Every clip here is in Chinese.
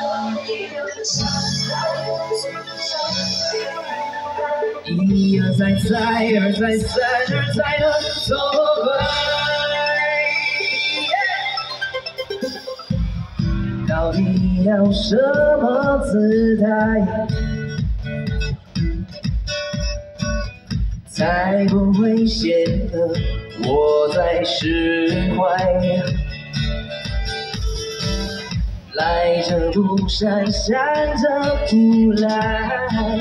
一而再，再而三，三而再的错怪。到底要什么姿态，才不会显得我在释怀？来这路闪闪着不来，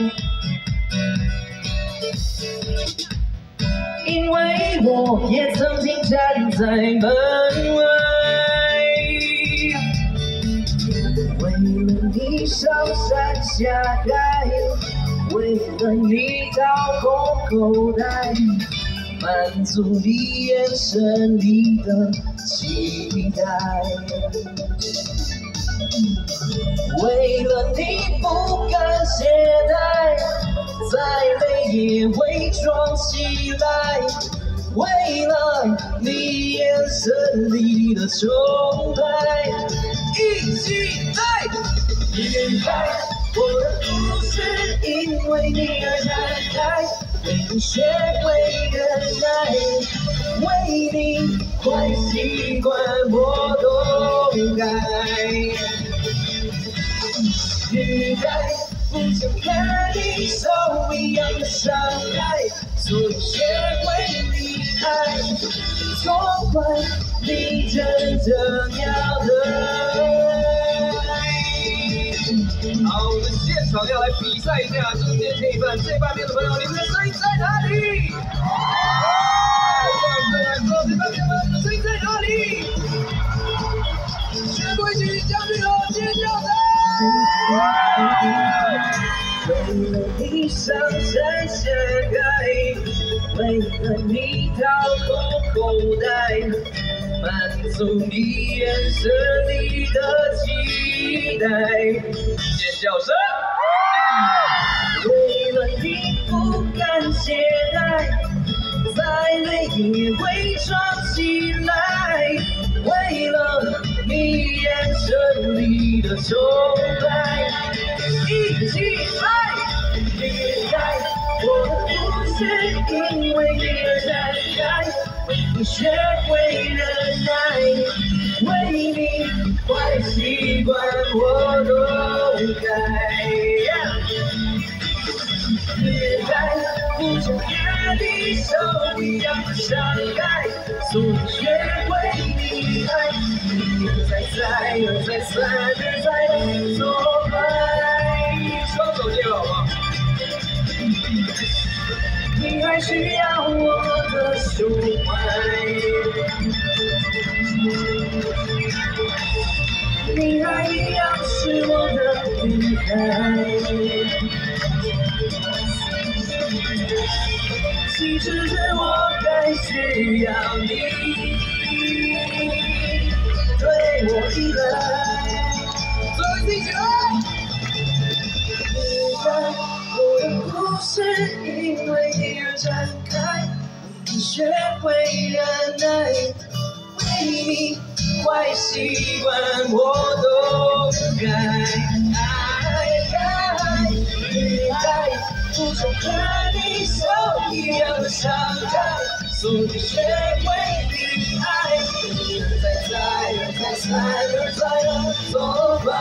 因为我也曾经站在门外，为了你上山下海，为了你掏空口袋，满足你眼神里的期待。为了你不敢懈怠，再累也伪装起来。为了你眼神里的崇拜，一起来！原来我的故事因为你而展开，为你学会忍耐，为你坏习惯我都改。原来不想看你受一样的伤害，所以学会离开，错怪你真正要的爱。好，我们现场要来比赛一下，中间这一半、这半边的朋友，你们的声音在哪里？这半边的声音在哪里？学规矩，将军好，尖叫声！为了你上山下海，为了你掏空口袋，满足你眼神里的期待。尖叫声！为了你不敢懈怠，再累也伪装起来。为了你眼神里的崇拜，一起来！原来我的故事因为你而展开，为你学会忍耐，为你坏习惯我都改。原来不想看你受一样的伤害，所以学会离开，一而再，再而再，三而再的挫败。双手接好不好？你还需要我的胸怀，你还一样是我的女孩。其实是我该需要你对我依赖。最后一起来！原来我的故事因为你而展开，为你学会忍耐，为你坏习惯我都改。原来不想看你受一样的伤害，所以学会离开，一而再，再而再，三而再的挫败。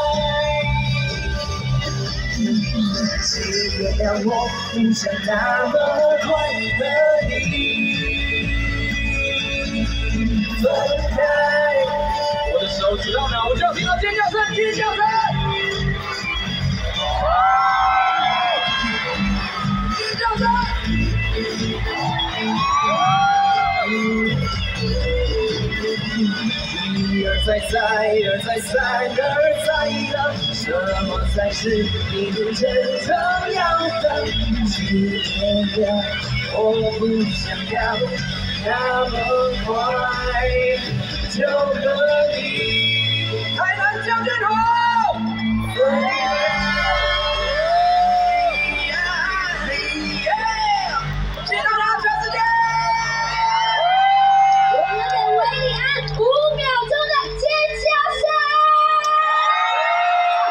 只原谅我不想那么快和你分开。我的手指到哪，我就要听到尖叫声，尖叫声！一而再，再而再，三而再的，什么才是你真正要的？只原谅我不想要那么快就和你。台南将军好！谢谢大家，下次见。 我们给维里安5秒钟的尖叫声！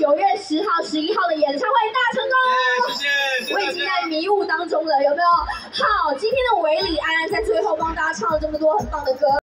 9月10号、11号的演唱会大成功！ 谢谢， 我已经在迷雾当中了，有没有？好，今天的韦礼安在最后帮大家唱了这么多很棒的歌。